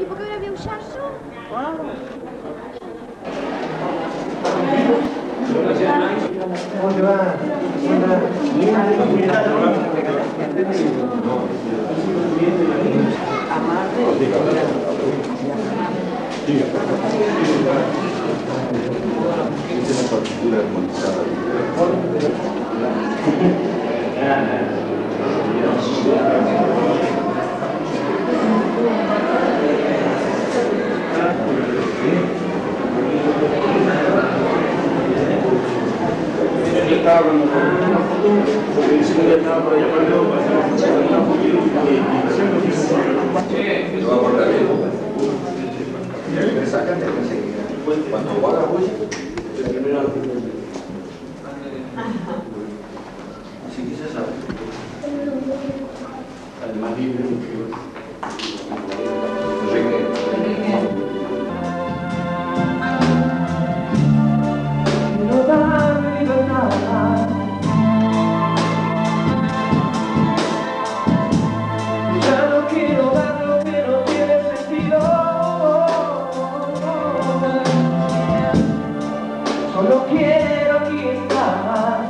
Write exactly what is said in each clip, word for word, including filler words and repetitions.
¿Y por qué ahora voy a aullar yo? ¿Cómo te va? Esta es la partitura armonizada. Lo va a cortar bien. Sácate, cuando va la voz, si quizás sabe. Además libre, No darme libertad. Ya no quiero dar lo que no tiene sentido. Solo quiero aquí estar.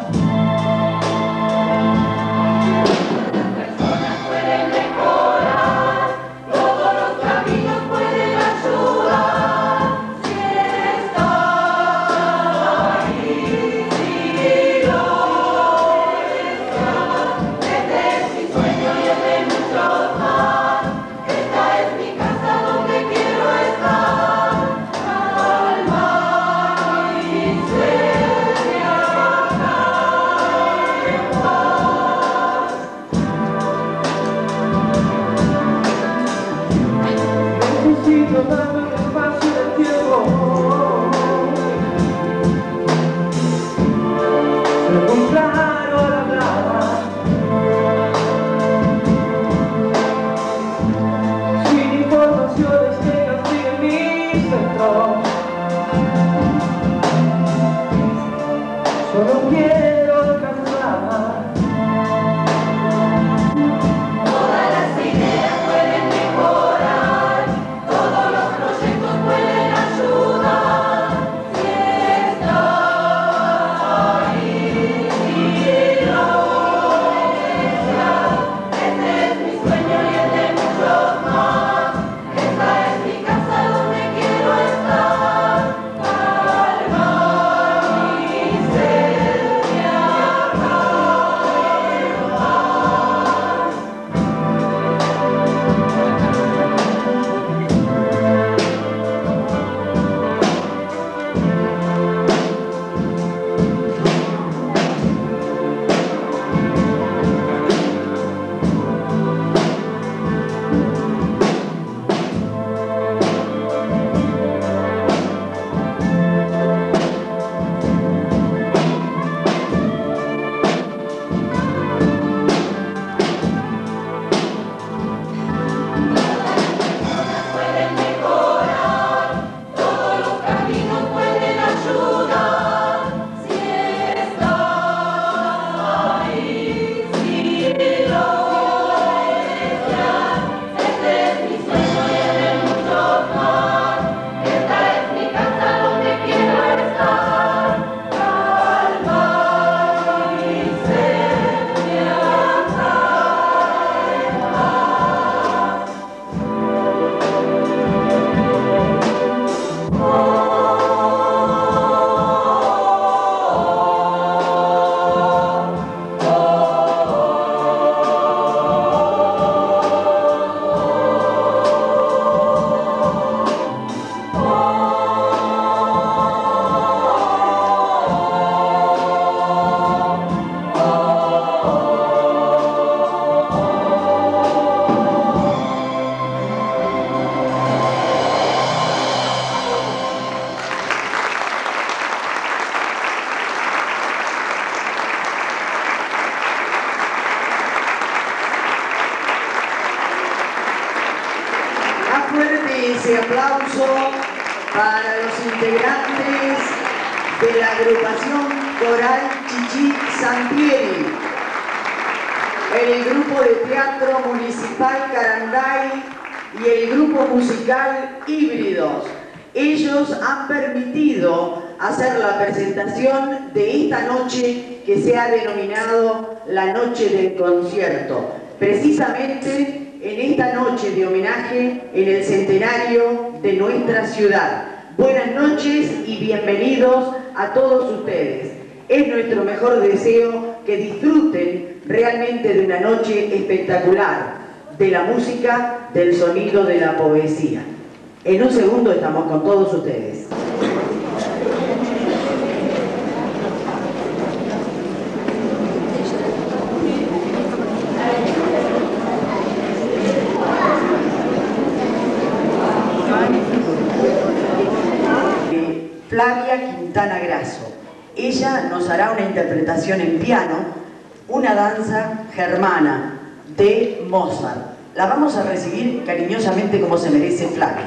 Necesito darme un espacio del tiempo. Ser muy claro al hablar, sin informaciones que castiguen mi centro. Solo quiero alcanzar. Todas las ideas pueden mejorar, todos los proyectos pueden ayudar. Si estás ahí, si lo deseas, este es mi sueño y el de muchos más. Esta es mi casa donde quiero estar. Calma mi ser, me agarra en paz. Pueden mejorar, todos los caminos pueden ayudar. Si estás ahí, si lo deseas, este es mi sueño y el de muchos más. Esta es mi casa donde quiero estar. Calma mi ser, me agarra en paz. Más fuerte ese aplauso para los integrantes de la agrupación coral Chichi Santieri, el grupo de teatro municipal Caranday y el grupo musical Híbridos. Ellos han permitido hacer la presentación de esta noche que se ha denominado la Noche del Concierto, precisamente en esta noche de homenaje en el centenario de nuestra ciudad. Buenas noches y bienvenidos a todos ustedes. Es nuestro mejor deseo que disfruten realmente de una noche espectacular, de la música, del sonido, de la poesía. En un segundo estamos con todos ustedes. Flavia Quintana Grasso. Ella nos hará una interpretación en piano, una danza germana de Mozart. La vamos a recibir cariñosamente como se merece Flavia.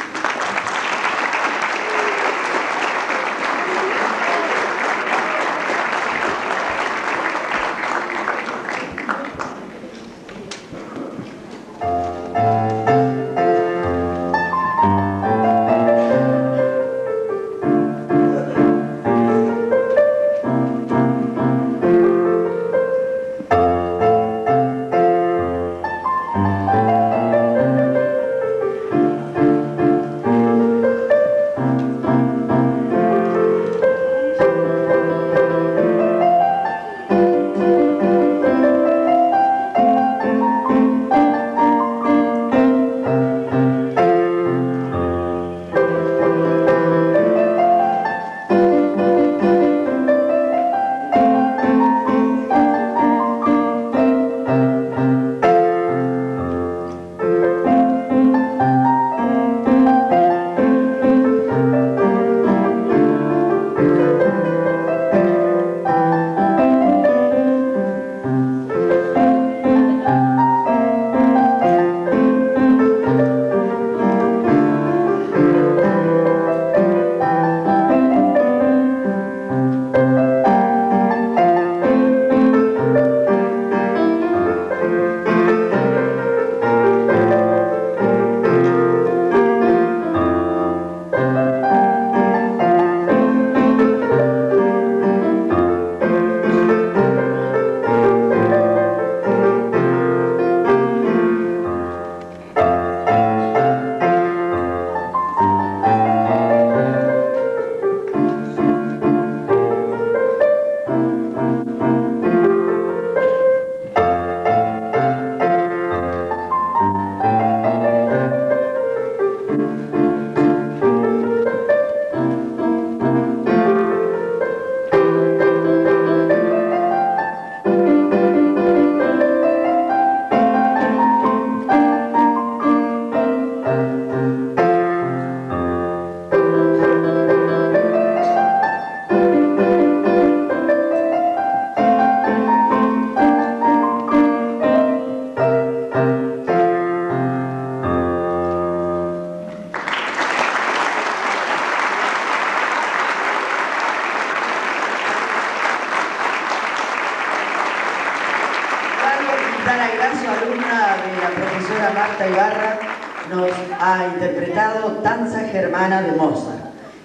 Danza germana de Mozart.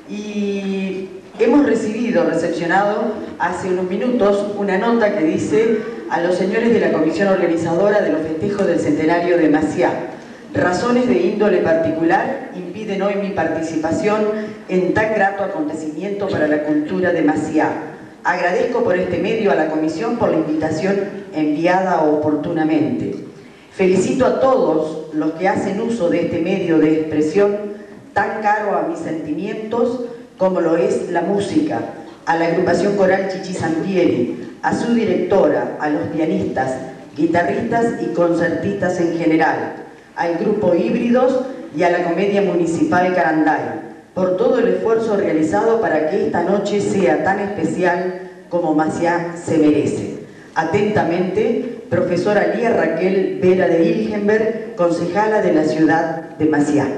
Y hemos recibido, recepcionado hace unos minutos una nota que dice: a los señores de la comisión organizadora de los festejos del centenario de Maciá, razones de índole particular impiden hoy mi participación en tan grato acontecimiento para la cultura de Maciá. Agradezco por este medio a la comisión por la invitación enviada oportunamente. Felicito a todos los que hacen uso de este medio de expresión tan caro a mis sentimientos como lo es la música, a la agrupación coral Chichi Sampieri, a su directora, a los pianistas, guitarristas y concertistas en general, al grupo Híbridos y a la Comedia Municipal Caranday, por todo el esfuerzo realizado para que esta noche sea tan especial como Maciá se merece. Atentamente, profesora Lía Raquel Vera de Ilgenberg, concejala de la ciudad de Maciá.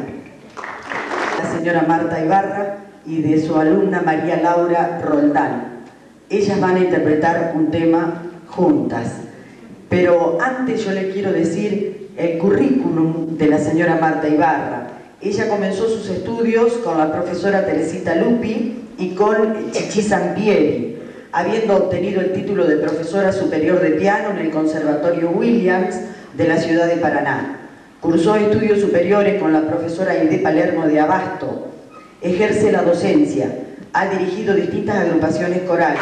La señora Marta Ibarra y de su alumna María Laura Roldán. Ellas van a interpretar un tema juntas. Pero antes yo le quiero decir el currículum de la señora Marta Ibarra. Ella comenzó sus estudios con la profesora Teresita Lupi y con Chichi Sampieri, habiendo obtenido el título de profesora superior de piano en el Conservatorio Williams de la ciudad de Paraná. Cursó estudios superiores con la profesora Aide Palermo de Abasto. Ejerce la docencia. Ha dirigido distintas agrupaciones corales.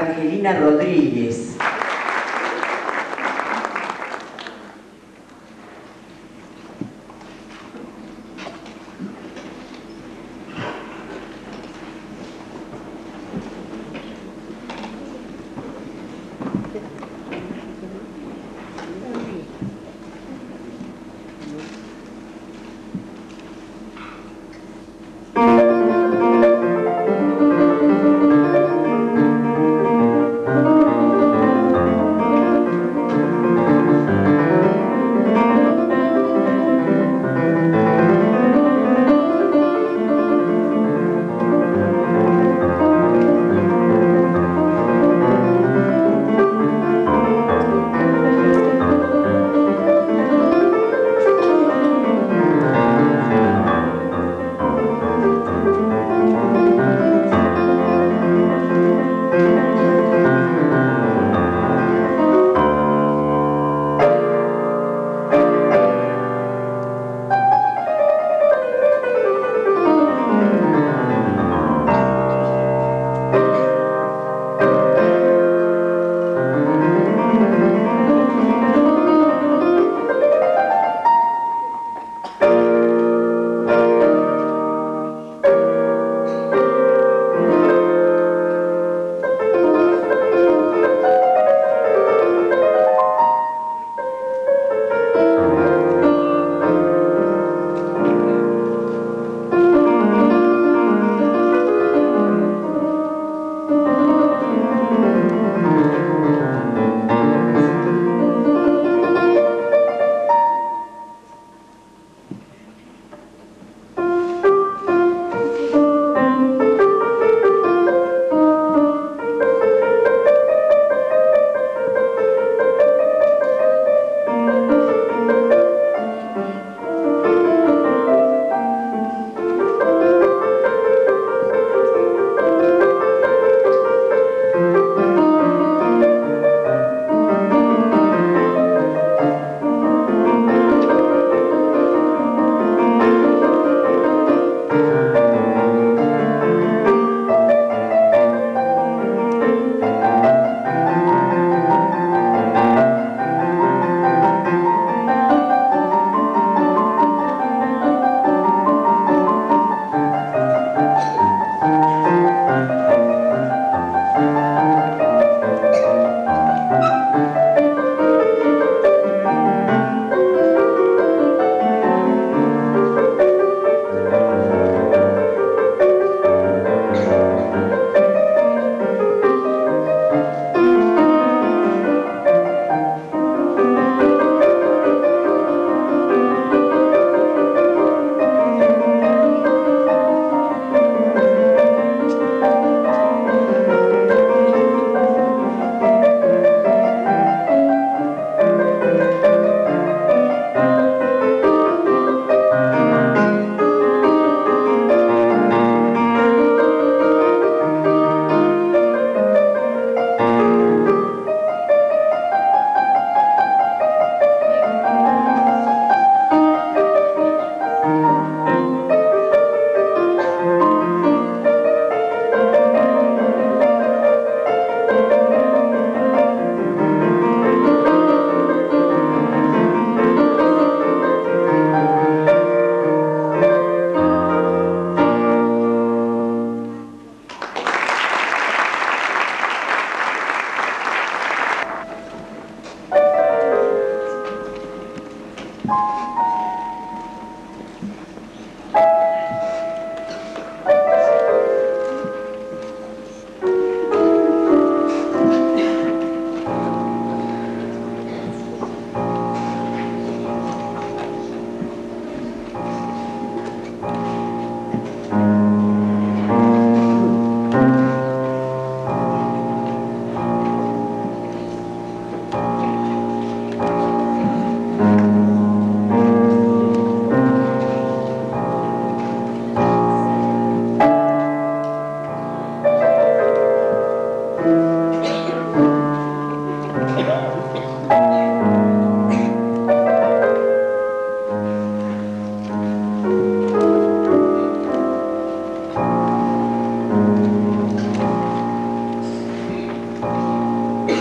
Evangelina Rodríguez. Thank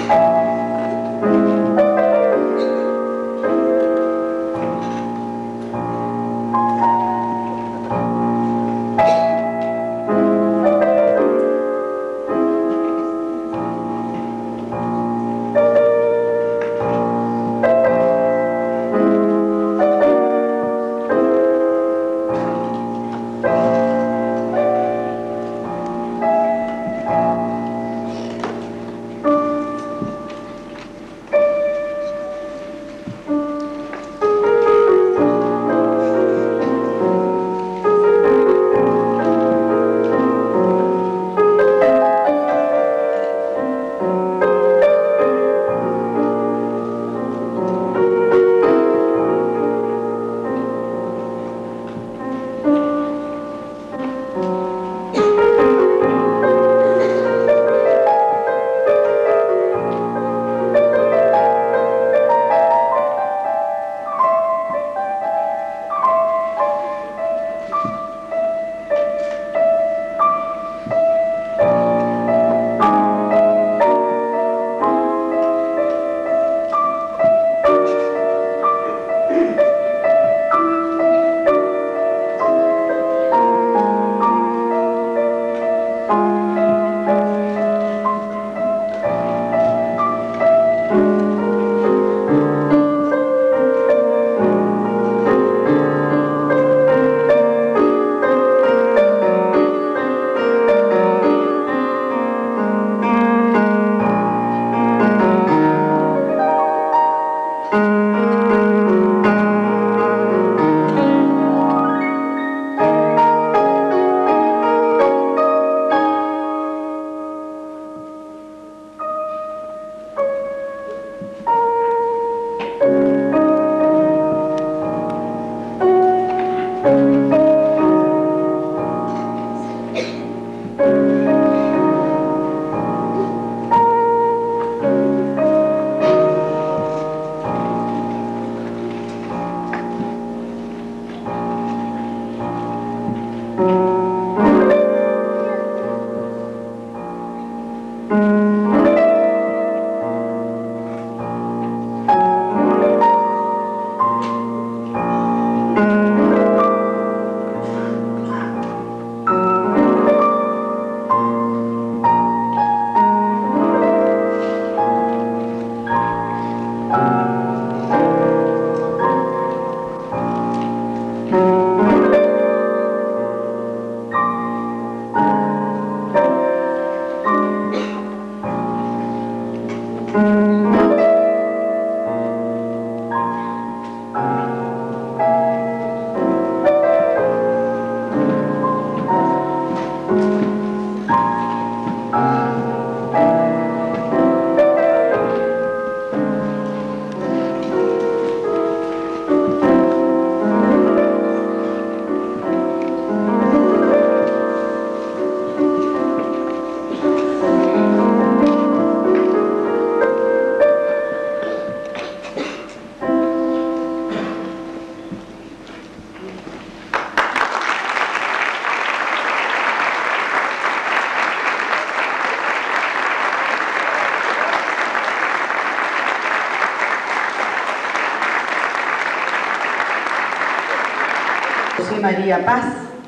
José María Paz,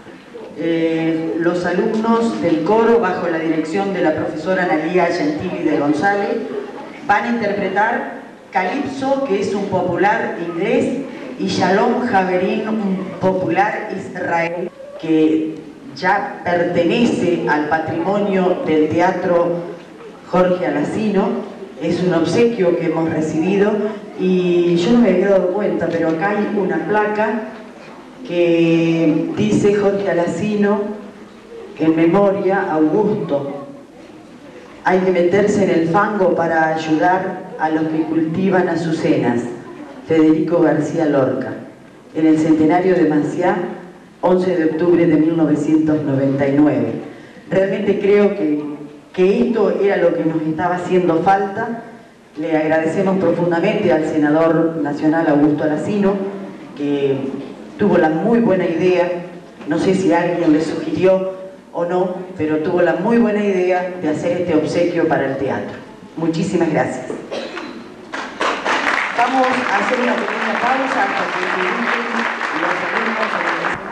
eh, los alumnos del coro, bajo la dirección de la profesora Analía Gentili de González, van a interpretar Calipso, que es un popular inglés, y Shalom Javerín, un popular israelí, que ya pertenece al patrimonio del Teatro Jorge Alacino. Es un obsequio que hemos recibido y yo no me había dado cuenta, pero acá hay una placa que dice Jorge Alacino, en memoria, Augusto. Hay que meterse en el fango para ayudar a los que cultivan azucenas. Federico García Lorca. En el centenario de Maciá, once de octubre de mil novecientos noventa y nueve. Realmente creo que, que esto era lo que nos estaba haciendo falta. Le agradecemos profundamente al senador nacional Augusto Alacino, que tuvo la muy buena idea, no sé si alguien le sugirió o no, pero tuvo la muy buena idea de hacer este obsequio para el teatro. Muchísimas gracias. Vamos a hacer una pequeña pausa hasta que ingresen los alumnos a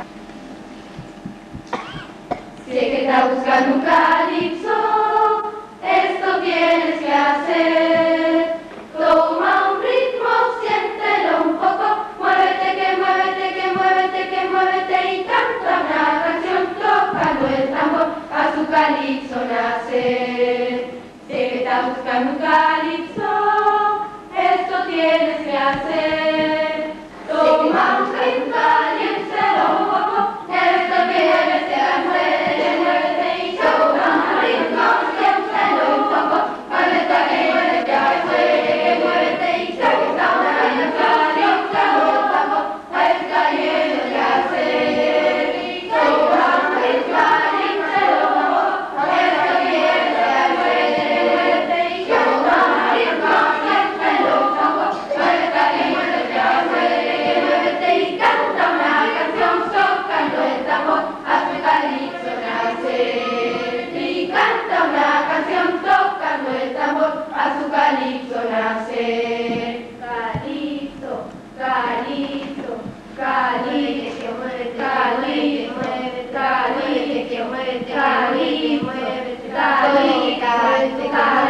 la... Si es que estás buscando un calipso, esto tienes que hacer. Toma un ritmo, siéntelo un poco, muévete, que muévete, que muévete, que muévete y canta una canción tocando el tambor, a su calipso nacer. Si es que estás buscando un calipso, esto tienes que hacer. Toma un ritmo, siéntelo un poco, esto tienes que hacer. Muévete y toma un ritmo, siéntelo un poco, muévete, que muévete, que muévete y canta una canción tocando el tambor, a su calipso nacer. Toma un ritmo, siéntelo un poco, esto tienes que hacer. Muévete y toma un ritmo, siéntelo un poco, muévete, que muévete, que muévete y canta una canción tocando el tambor, a su calipso nacer. Y canta una canción tocando el tambor, a su calipso nacer. Calipso, calipso, calipso, muévete, calipso, muévete, calipso, muévete, calipso, muévete, calipso, calipso,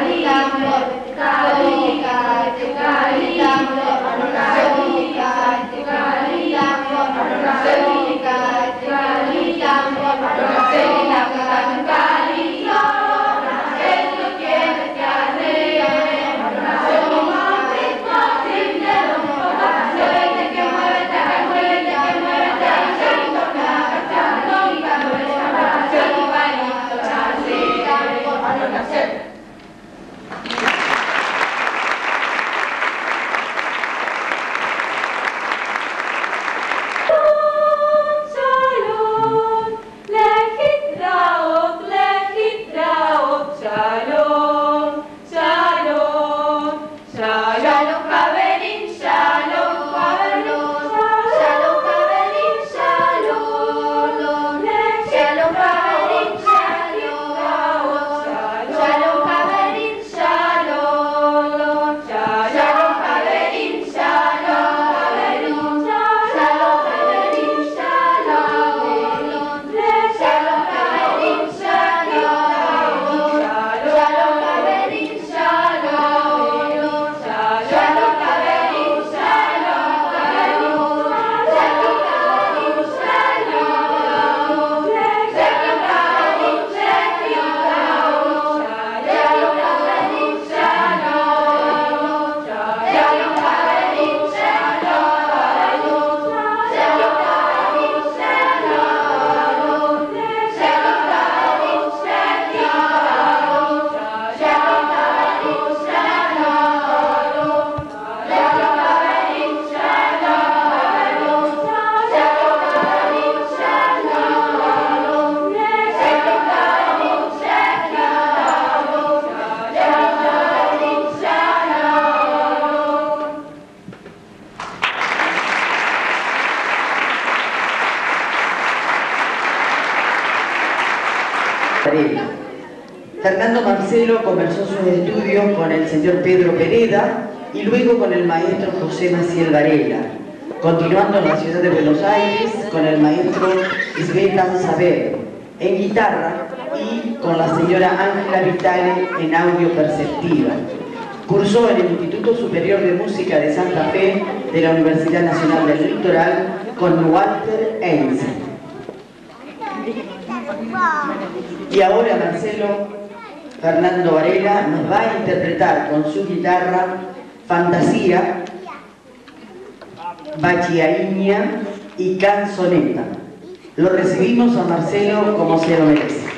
Fernando Marcelo comenzó sus estudios con el señor Pedro Pereda y luego con el maestro José Maciel Varela, continuando en la ciudad de Buenos Aires con el maestro Svetan Saber en guitarra y con la señora Ángela Vitale en audio perceptiva. Cursó en el Instituto Superior de Música de Santa Fe de la Universidad Nacional del Litoral con Walter Einstein. Y ahora Marcelo Fernando Varela nos va a interpretar con su guitarra Fantasía, Bachiaiña y Canzoneta. Lo recibimos a Marcelo como se lo merece.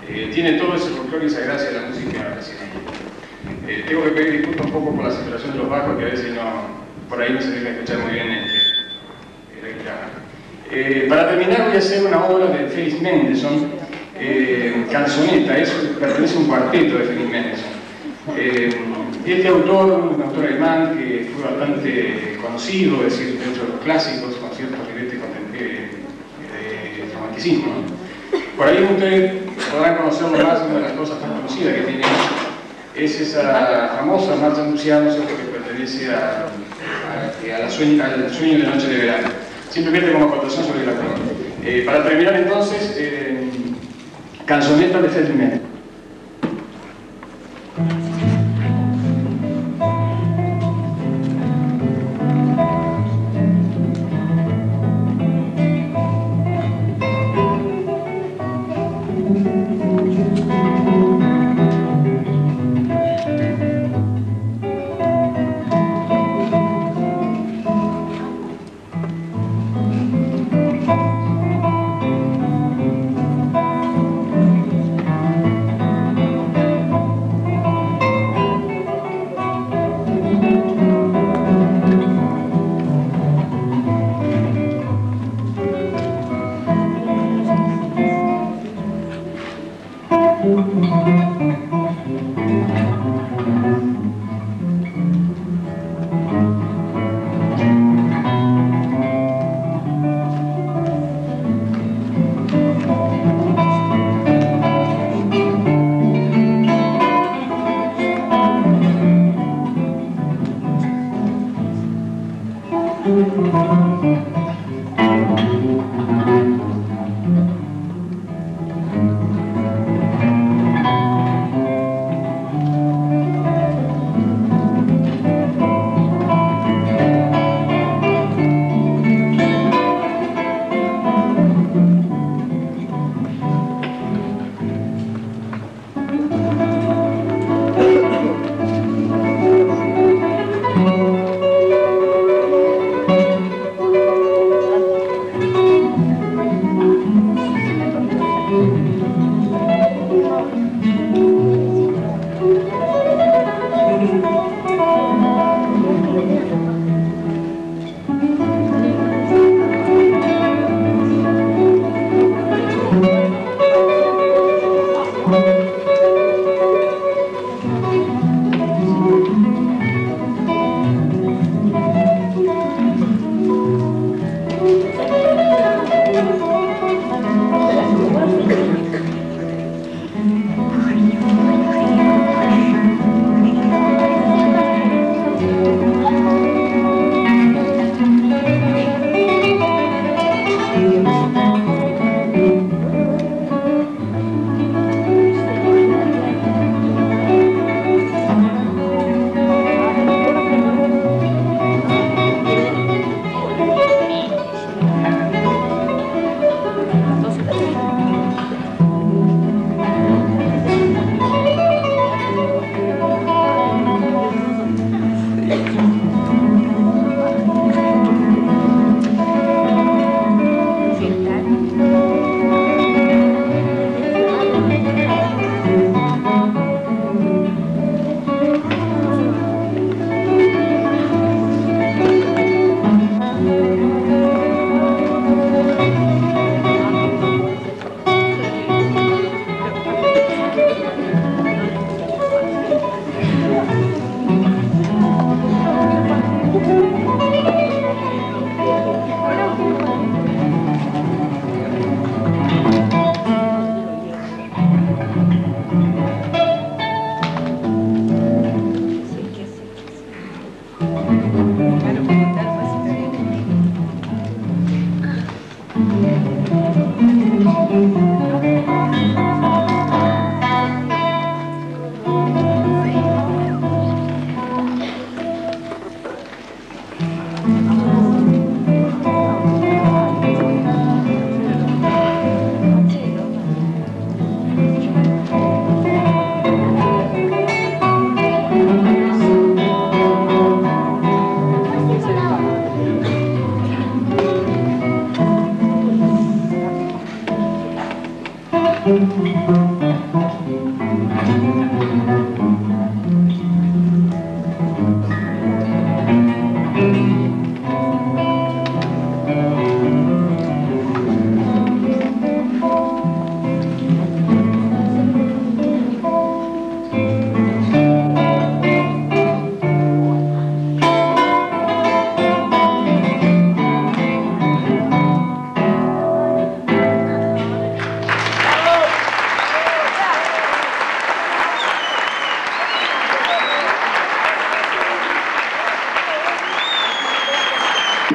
eh, tiene todo ese folclore y esa gracia de la música brasileña. Eh, tengo que pedir disculpas un poco por la saturación de los bajos, que a veces no, por ahí no se deja escuchar muy bien este, la guitarra. Eh, para terminar voy a hacer una obra de Félix Mendelssohn, eh, Canzoneta, eso pertenece a un cuarteto de Félix Mendelssohn. Eh, este autor, un autor alemán que fue bastante conocido, es decir, dentro de los clásicos, con ciertos niveles de, de romanticismo, ¿no? Por ahí ustedes podrán conocerlo más, una de las cosas más conocidas que tiene es esa famosa marcha nupcial, ¿no?, que pertenece a, a, a la sueño, al sueño de noche de verano. Simplemente como acotación sobre la cuestión. Eh, para terminar entonces, eh, Canzoneta de Félix Mendelssohn.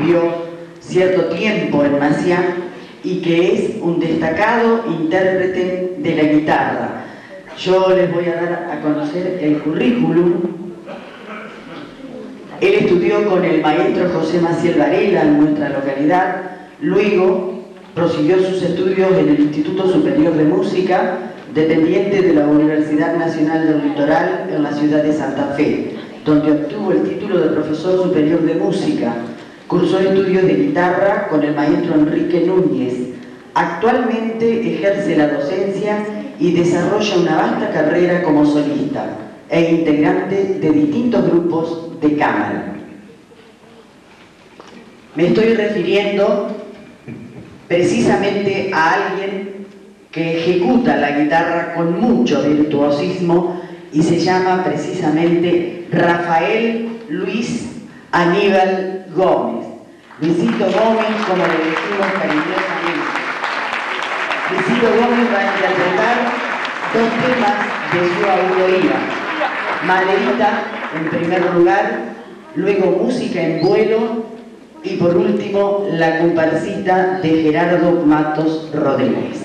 vivió cierto tiempo en Maciá y que es un destacado intérprete de la guitarra. Yo les voy a dar a conocer el currículum. Él estudió con el maestro José Maciel Varela en nuestra localidad, luego prosiguió sus estudios en el Instituto Superior de Música, dependiente de la Universidad Nacional del Litoral en la ciudad de Santa Fe, donde obtuvo el título de profesor superior de música. Cursó estudios de guitarra con el maestro Enrique Núñez. Actualmente ejerce la docencia y desarrolla una vasta carrera como solista e integrante de distintos grupos de cámara. Me estoy refiriendo precisamente a alguien que ejecuta la guitarra con mucho virtuosismo y se llama precisamente Rafael Luis Aníbal Gómez. Luisito Gómez, como le decimos cariñosamente. Luisito Gómez va a interpretar dos temas de su autoría. Maderita, en primer lugar, luego Música en Vuelo y por último La comparsita de Gerardo Matos Rodríguez.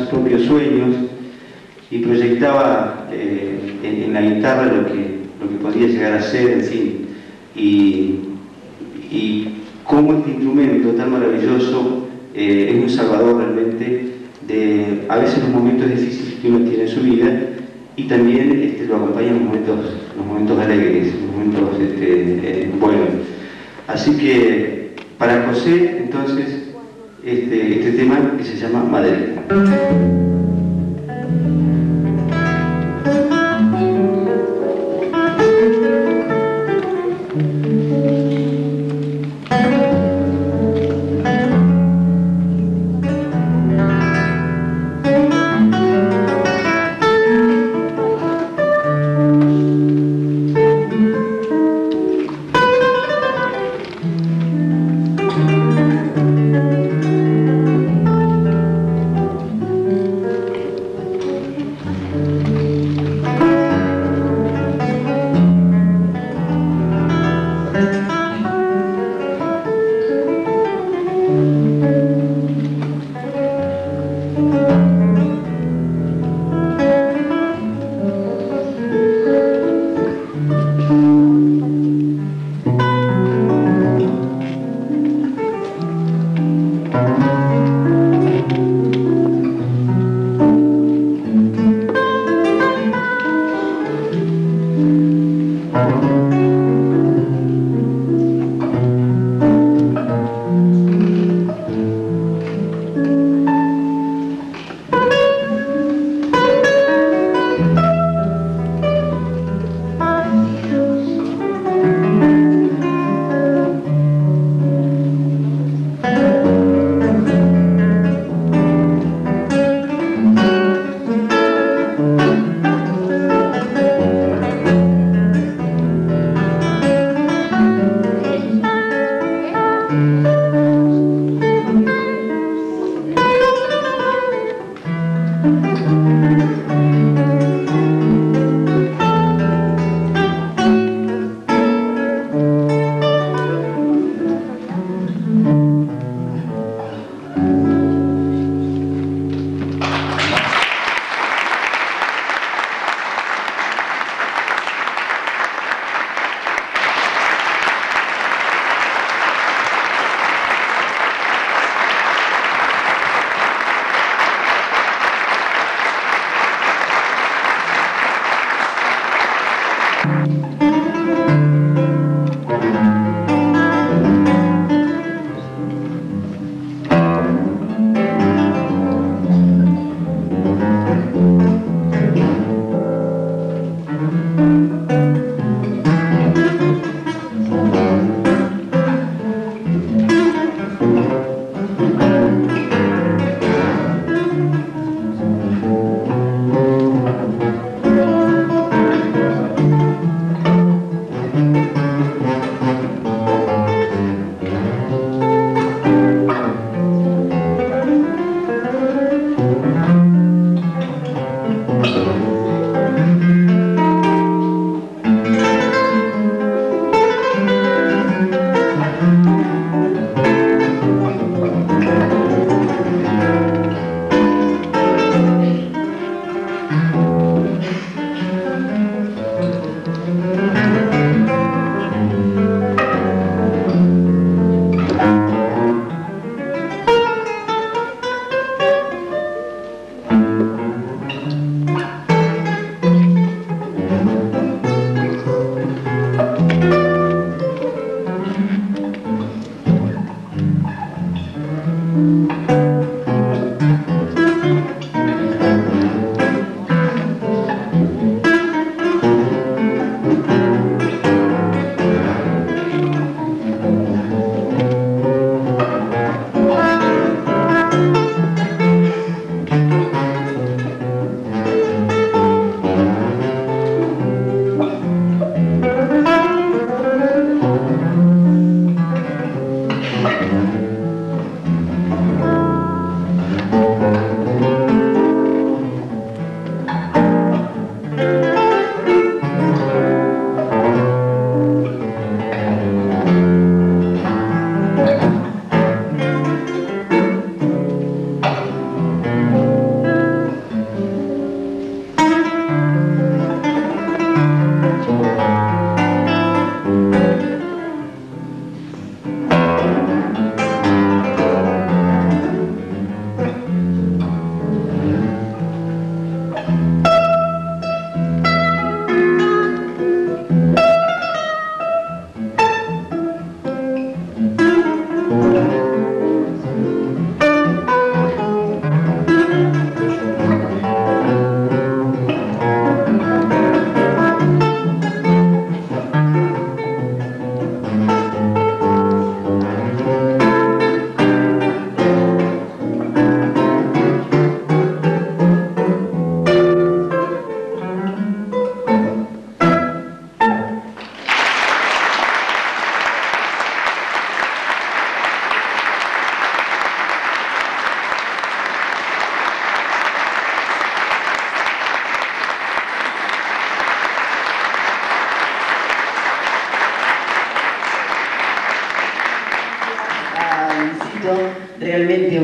propios sueños y proyectaba eh, en, en la guitarra lo que, lo que podía llegar a ser, en fin. Y, y cómo este instrumento tan maravilloso eh, es un salvador realmente de a veces los momentos difíciles que uno tiene en su vida, y también este, lo acompañan los momentos, los momentos alegres, los momentos este, eh, buenos. Así que para José, entonces, este, este tema que se llama Madre.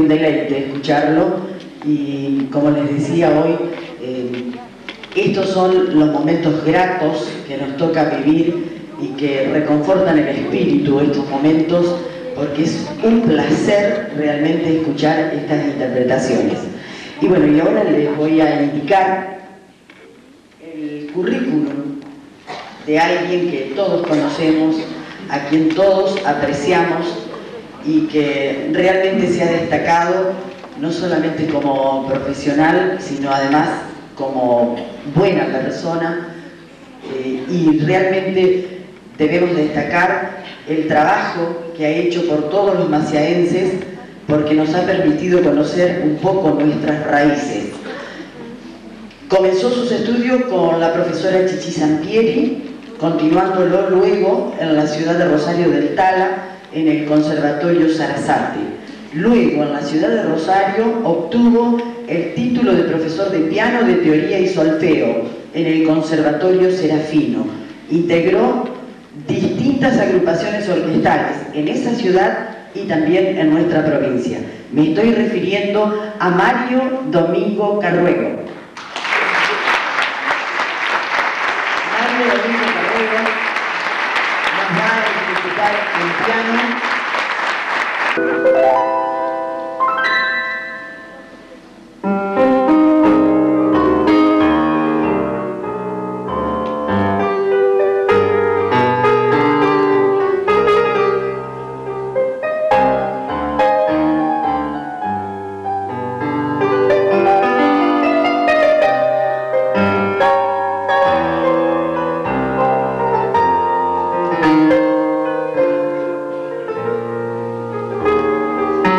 un deleite escucharlo y, como les decía hoy, eh, estos son los momentos gratos que nos toca vivir y que reconfortan el espíritu estos momentos, porque es un placer realmente escuchar estas interpretaciones. Y bueno, y ahora les voy a indicar el currículum de alguien que todos conocemos, a quien todos apreciamos y que realmente se ha destacado no solamente como profesional, sino además como buena persona, eh, y realmente debemos destacar el trabajo que ha hecho por todos los maciaenses, porque nos ha permitido conocer un poco nuestras raíces. Comenzó sus estudios con la profesora Chichi Sampieri, continuándolo luego en la ciudad de Rosario del Tala, en el Conservatorio Sarasate. Luego, en la ciudad de Rosario, obtuvo el título de profesor de piano de teoría y solfeo en el Conservatorio Serafino. Integró distintas agrupaciones orquestales en esa ciudad y también en nuestra provincia. Me estoy refiriendo a Mario Domingo Carruego. Mario Domingo Carruego nos va a ejecutar el piano. Thank you.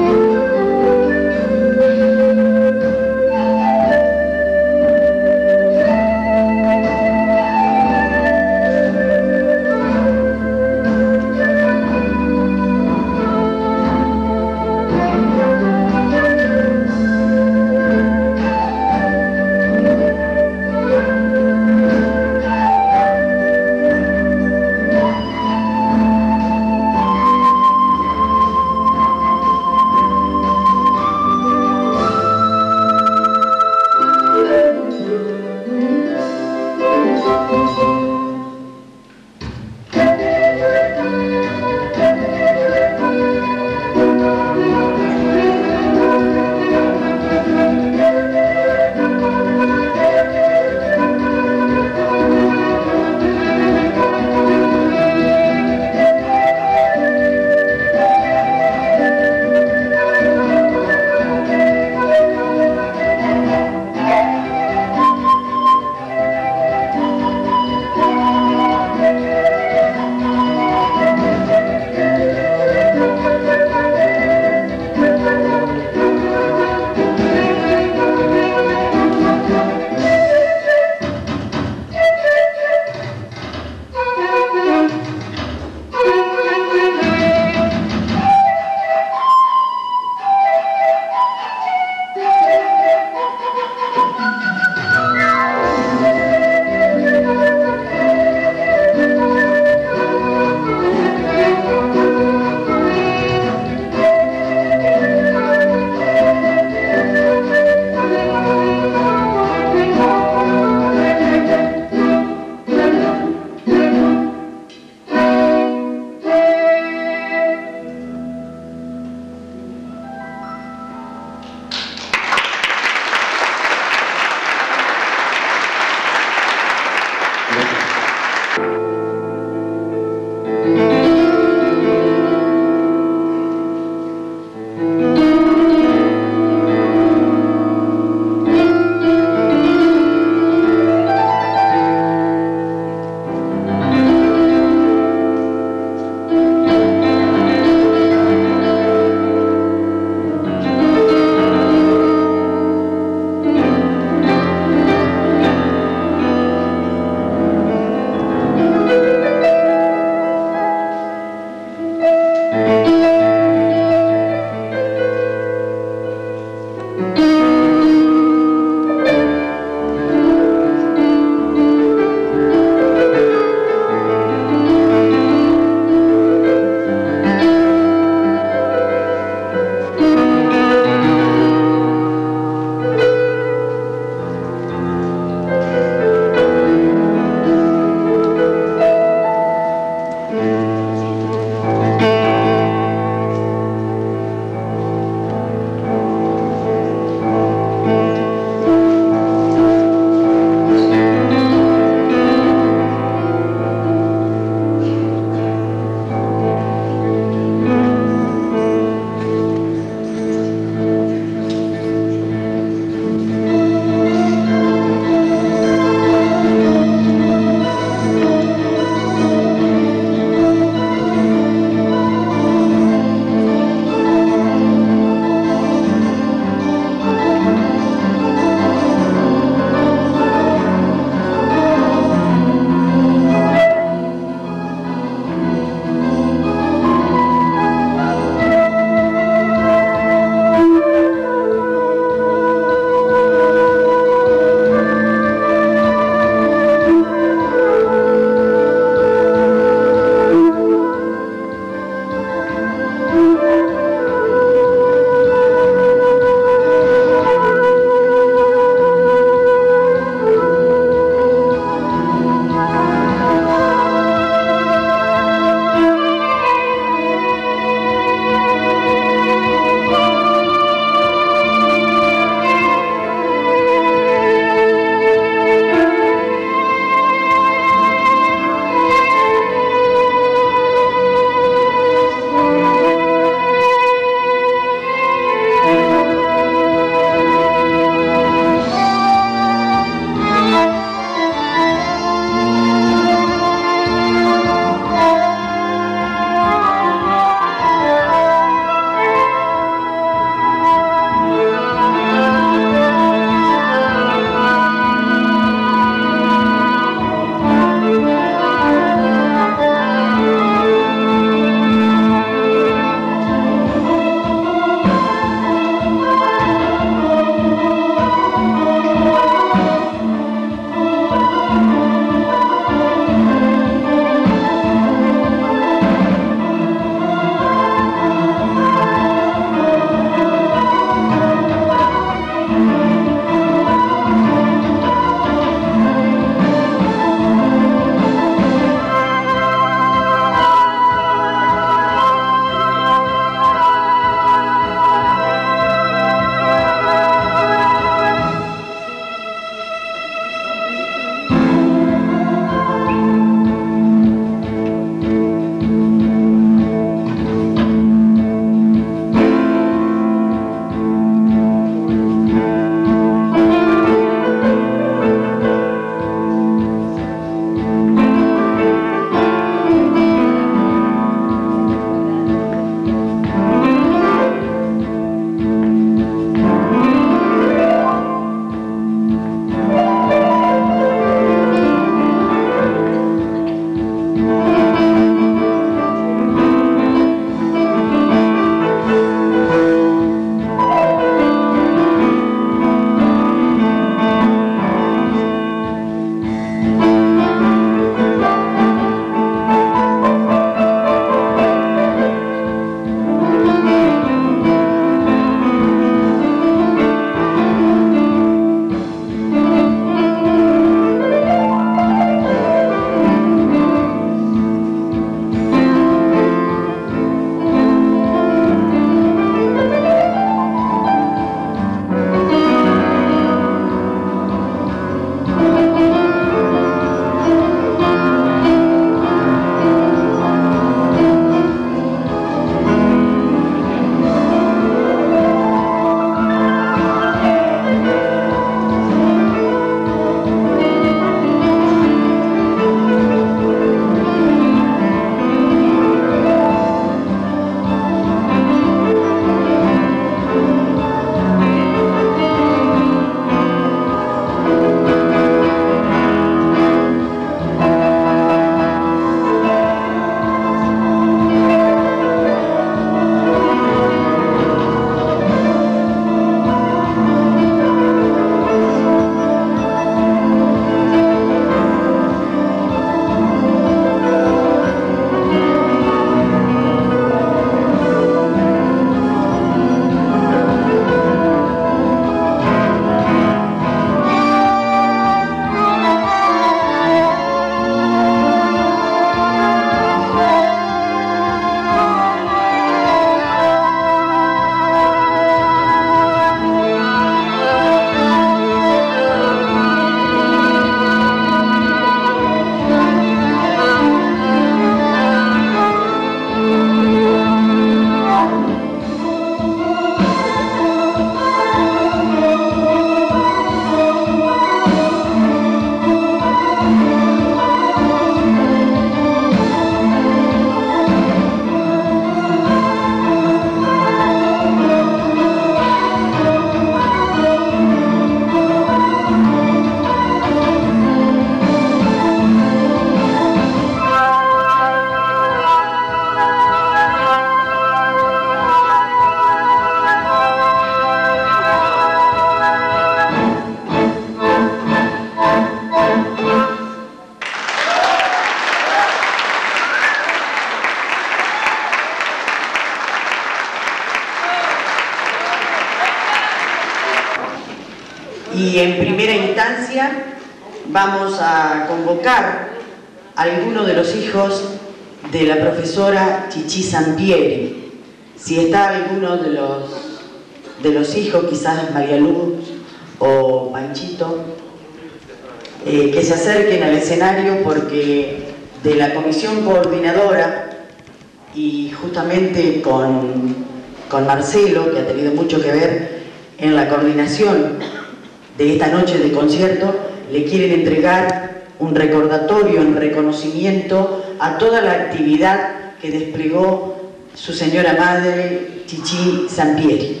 Y en primera instancia vamos a convocar a alguno de los hijos de la profesora Chichi Sampieri. Si está alguno de los, de los hijos, quizás María Luz o Panchito, eh, que se acerquen al escenario, porque de la comisión coordinadora y justamente con, con Marcelo, que ha tenido mucho que ver en la coordinación de esta noche de concierto, le quieren entregar un recordatorio en reconocimiento a toda la actividad que desplegó su señora madre, Chichi Sampieri.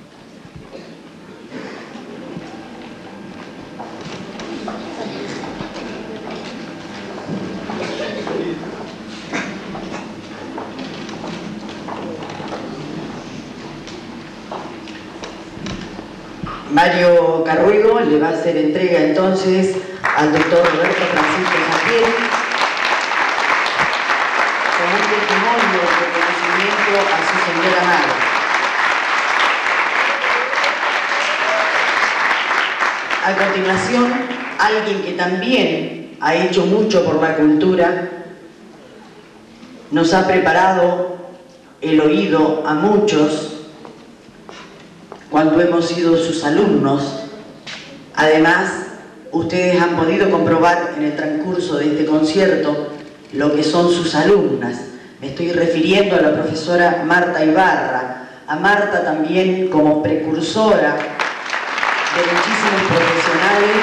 Mario Carruego le va a hacer entrega entonces al doctor Roberto Francisco Sampieri con un testimonio de reconocimiento a su señora madre. A continuación, alguien que también ha hecho mucho por la cultura, nos ha preparado el oído a muchos cuando hemos sido sus alumnos. Además, ustedes han podido comprobar en el transcurso de este concierto lo que son sus alumnas. Me estoy refiriendo a la profesora Marta Ibarra, a Marta también como precursora de muchísimos profesionales,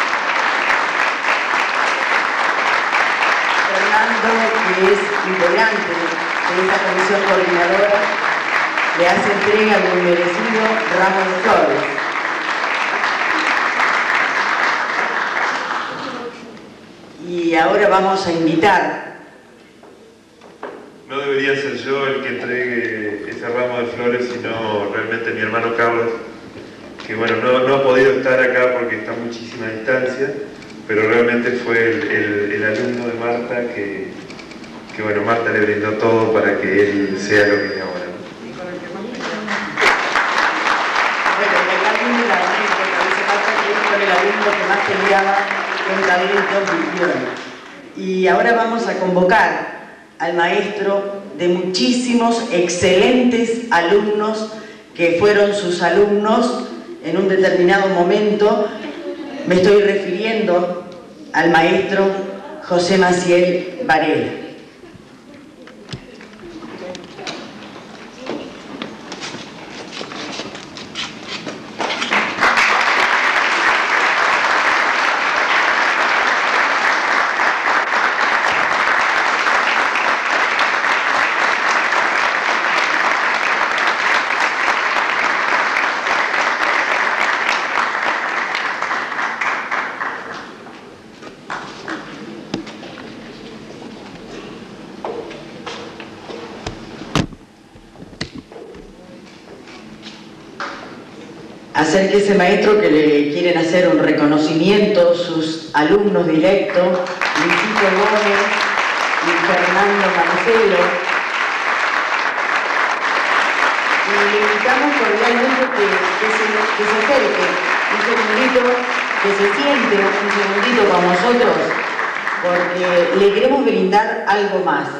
Fernando, que es integrante de esta comisión coordinadora, le hace entrega del merecido ramo de flores. Y ahora vamos a invitar. No debería ser yo el que entregue ese ramo de flores, sino realmente mi hermano Carlos, que bueno, no, no ha podido estar acá porque está a muchísima distancia, pero realmente fue el, el, el alumno de Marta que, que bueno, Marta le brindó todo para que él sea lo que es ahora. El alumno que más peleaba con talentos y Y ahora vamos a convocar al maestro de muchísimos excelentes alumnos que fueron sus alumnos en un determinado momento. Me estoy refiriendo al maestro José Maciel Varela. Acérquese, maestro, que le quieren hacer un reconocimiento sus alumnos directos, Luisito Gómez y Fernando Marcelo. Y le invitamos cordialmente que, que, se, que se acerque un segundito, que se siente un segundito con nosotros, porque le queremos brindar algo más.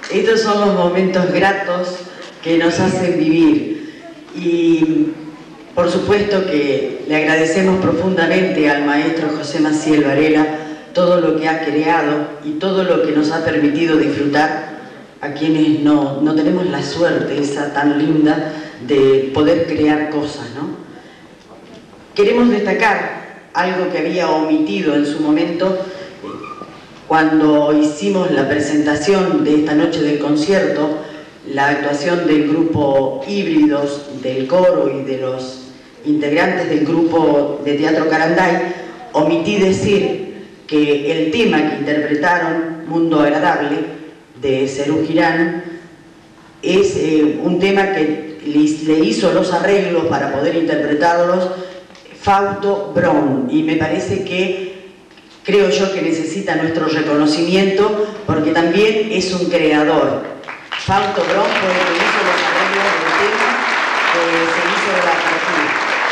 Estos son los momentos gratos que nos hacen vivir. Y por supuesto que le agradecemos profundamente al maestro José Maciel Varela todo lo que ha creado y todo lo que nos ha permitido disfrutar a quienes no, no tenemos la suerte esa tan linda de poder crear cosas, ¿no? Queremos destacar algo que había omitido en su momento cuando hicimos la presentación de esta noche del concierto, la actuación del grupo Híbridos, del coro y de los integrantes del grupo de Teatro Caranday. Omití decir que el tema que interpretaron, Mundo Agradable, de Serú Girán, es eh, un tema que le hizo los arreglos para poder interpretarlos Fausto Bron, y me parece que creo yo que necesita nuestro reconocimiento porque también es un creador. Fausto Bron fue el que hizo los arreglos del tema que se hizo de la partida.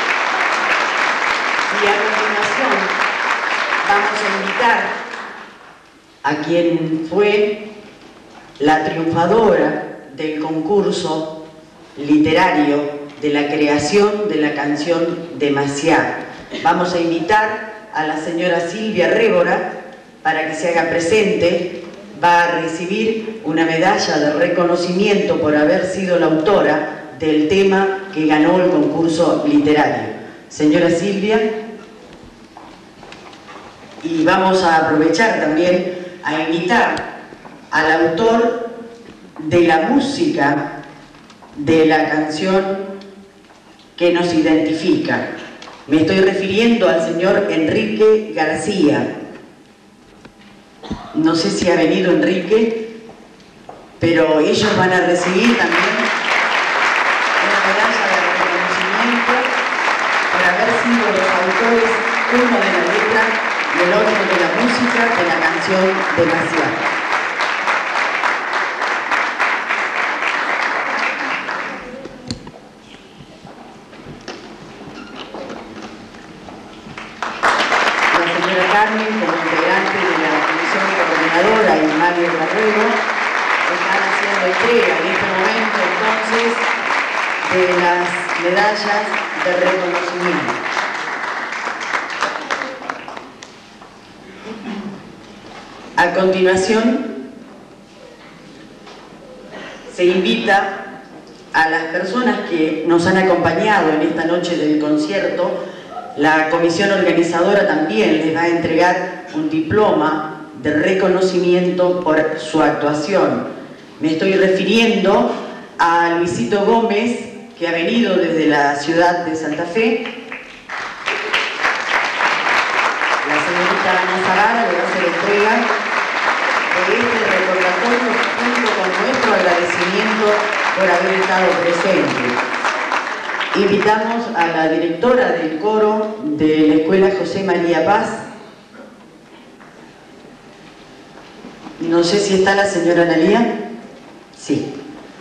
Y a continuación vamos a invitar a quien fue la triunfadora del concurso literario de la creación de la canción Demasiado. Vamos a invitar a la señora Silvia Révora para que se haga presente. Va a recibir una medalla de reconocimiento por haber sido la autora del tema que ganó el concurso literario. Señora Silvia. Y vamos a aprovechar también a invitar al autor de la música de la canción que nos identifica. Me estoy refiriendo al señor Enrique García. No sé si ha venido Enrique, pero ellos van a recibir también una medalla de reconocimiento por haber sido los autores, uno de la letra y el otro de la música de la canción Demasiado. Carmen, como integrante de la comisión coordinadora, y Mario Carrero, están haciendo entrega en este momento entonces de las medallas de reconocimiento. A continuación se invita a las personas que nos han acompañado en esta noche del concierto. La comisión organizadora también les va a entregar un diploma de reconocimiento por su actuación. Me estoy refiriendo a Luisito Gómez, que ha venido desde la ciudad de Santa Fe. La señorita Ana Zavara le va a hacer entrega de este recordatorio junto con nuestro agradecimiento por haber estado presente. Invitamos a la directora del coro de la Escuela José María Paz. No sé si está la señora Analía. Sí.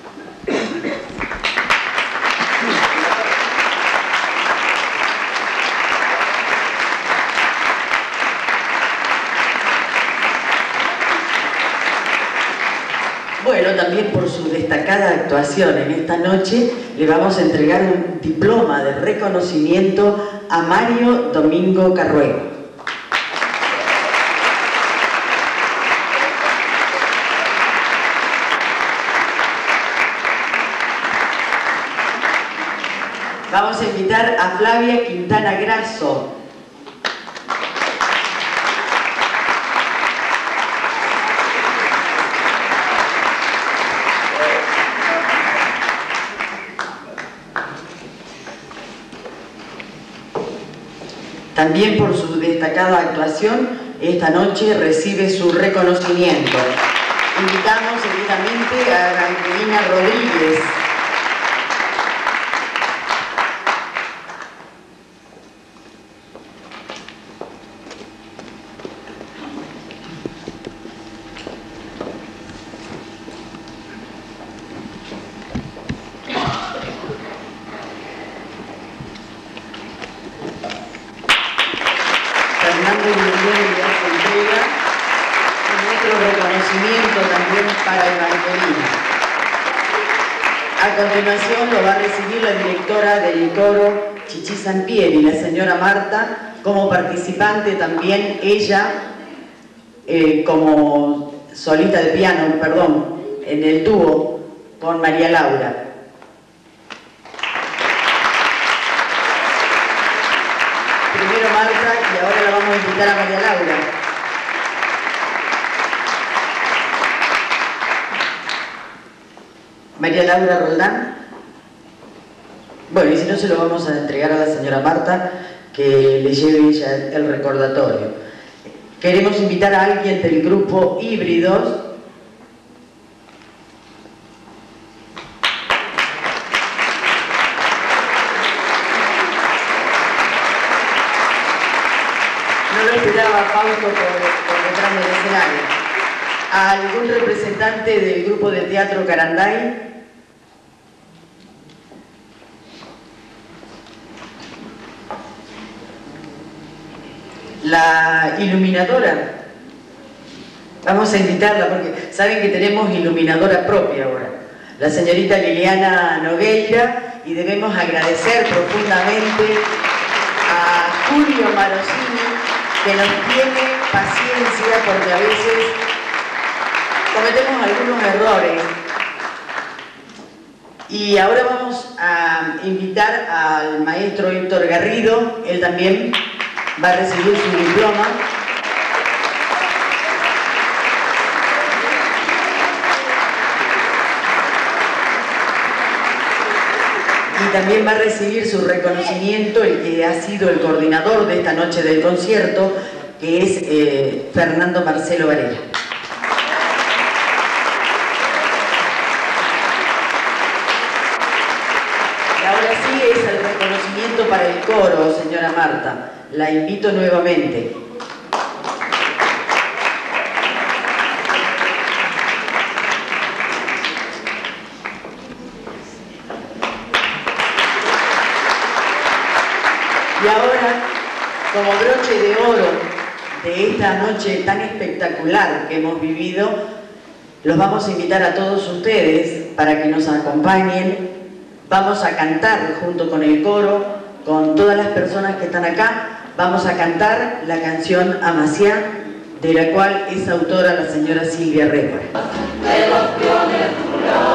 Bueno, también por su destacada actuación en esta noche, le vamos a entregar un diploma de reconocimiento a Mario Domingo Carruego. Vamos a invitar a Flavia Quintana Grasso. También por su destacada actuación, esta noche recibe su reconocimiento. Invitamos seguidamente a Angelina Rodríguez. Fernando Guillermo le entrega nuestro reconocimiento también para Evangelina. A continuación lo va a recibir la directora del coro Chichi Sampieri, la señora Marta, como participante también ella, eh, como solista de piano, perdón, en el dúo con María Laura. Primero Marta y ahora la vamos a invitar a María Laura. María Laura Roldán. Bueno, y si no, se lo vamos a entregar a la señora Marta, que le lleve ella el recordatorio. Queremos invitar a alguien del grupo Híbridos. No lo esperaba Fausto por, por detrás del escenario. ¿A algún representante del grupo de teatro Caranday? La iluminadora, vamos a invitarla porque saben que tenemos iluminadora propia ahora, la señorita Liliana Nogueira, y debemos agradecer profundamente a Julio Marosini, que nos tiene paciencia porque a veces cometemos algunos errores. Y ahora vamos a invitar al maestro Héctor Garrido, él también va a recibir su diploma. Y también va a recibir su reconocimiento el que ha sido el coordinador de esta noche del concierto, que es eh, Fernando Marcelo Varela. Y ahora sí es el reconocimiento para el coro, señora Marta. La invito nuevamente. Y ahora, como broche de oro de esta noche tan espectacular que hemos vivido, los vamos a invitar a todos ustedes para que nos acompañen. Vamos a cantar junto con el coro, con todas las personas que están acá. Vamos a cantar la canción Amaciá, de la cual es autora la señora Silvia Repar. De los piones